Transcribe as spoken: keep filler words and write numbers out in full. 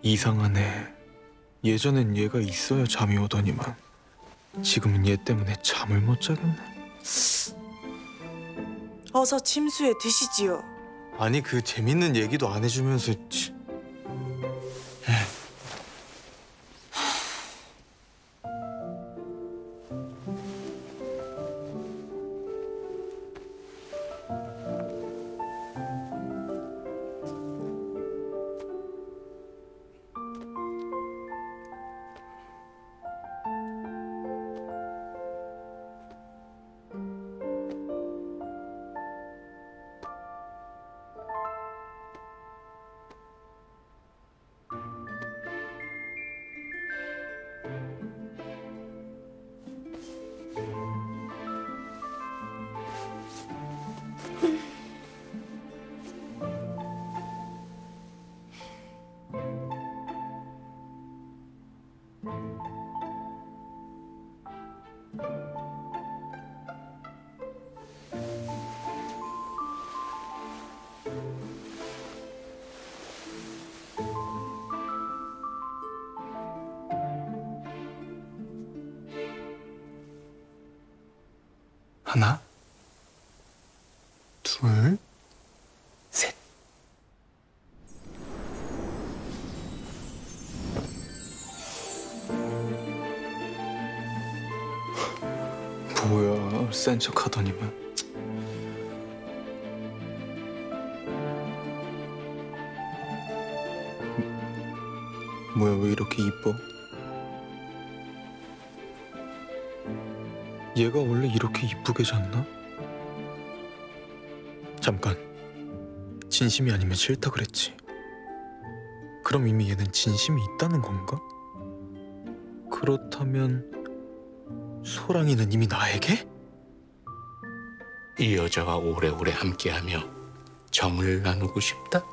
이상하네. 예전엔 얘가 있어야 잠이 오더니만 지금은 얘 때문에 잠을 못 자겠네. 어서 침수해 드시지요. 아니 그 재밌는 얘기도 안 해주면서. 치. 하나, 둘, 셋. 뭐야, 센 척 하더니만. 뭐야, 왜 이렇게 이뻐? 얘가 원래 이렇게 이쁘게 잤나? 잠깐, 진심이 아니면 싫다 그랬지. 그럼 이미 얘는 진심이 있다는 건가? 그렇다면 소랑이는 이미 나에게? 이 여자와 오래오래 함께하며 정을 나누고 싶다?